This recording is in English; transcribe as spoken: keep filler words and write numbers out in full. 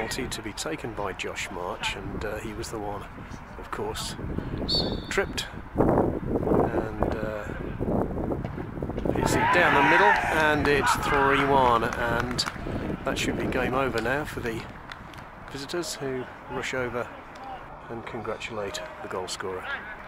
penalty to be taken by Josh March, and uh, he was the one, of course, tripped, and uh, hits it down the middle, and it's three one, and that should be game over now for the visitors, who rush over and congratulate the goal scorer.